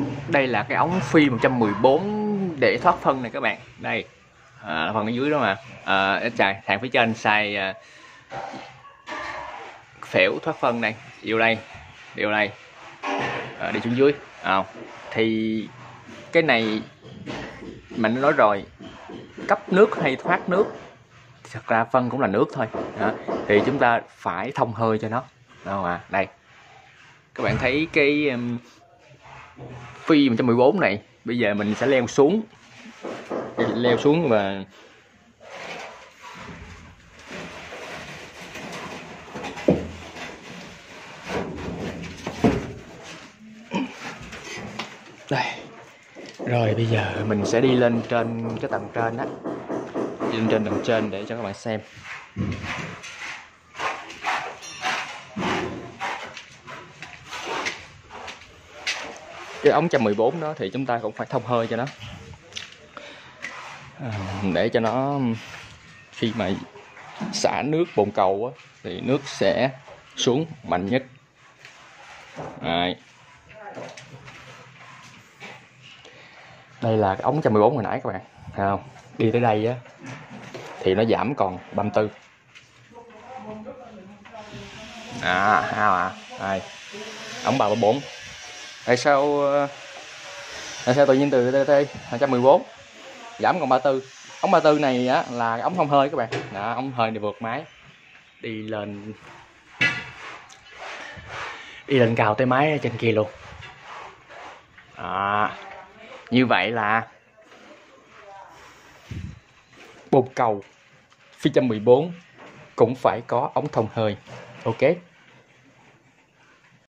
Đây là cái ống phi 114 để thoát phân này các bạn. Đây phần ở dưới đó mà thằng phía trên xài phễu thoát phân này, điều đây đi xuống dưới. Thì cái này mình nói rồi, cấp nước hay thoát nước, thật ra phân cũng là nước thôi. Thì chúng ta phải thông hơi cho nó. Đây các bạn thấy cái phi 114 này, bây giờ mình sẽ leo xuống và đây. Rồi bây giờ mình sẽ đi lên trên cái tầng trên đó, đi lên trên tầng trên để cho các bạn xem. Cái ống 114 đó thì chúng ta cũng phải thông hơi cho nó, để cho nó khi mà xả nước bồn cầu á, thì nước sẽ xuống mạnh nhất. Đây là cái ống 114 hồi nãy các bạn thấy không? Đi tới đây á thì nó giảm còn 34. Đây ống 334. Tại sao tự nhiên từ 114 giảm còn 34? Ống 34 này á là cái ống thông hơi các bạn. Ống hơi này vượt máy đi lên cao tới máy trên kia luôn. Như vậy là bồn cầu phi 114 cũng phải có ống thông hơi. Ok.